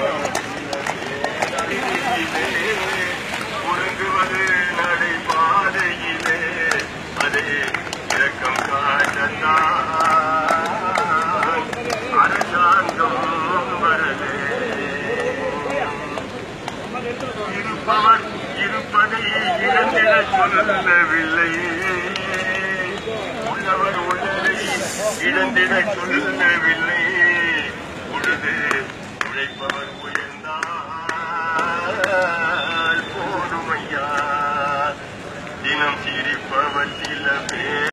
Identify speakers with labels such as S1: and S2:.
S1: உறங்குவது நடைபாதையிலே அதே இரக்கம் காட்டத்தான் அரசாங்கம் வரவே இருப்பவர் இருப்பதை இழந்திட சொல்லவில்லை உள்ளவர் உள்ளதை இழந்திட சொல்லவில்லை உழுது உழைப்பவர் உயர்ந்தால் போதுமையா தினம் சிரிப்பவர் சில பேர்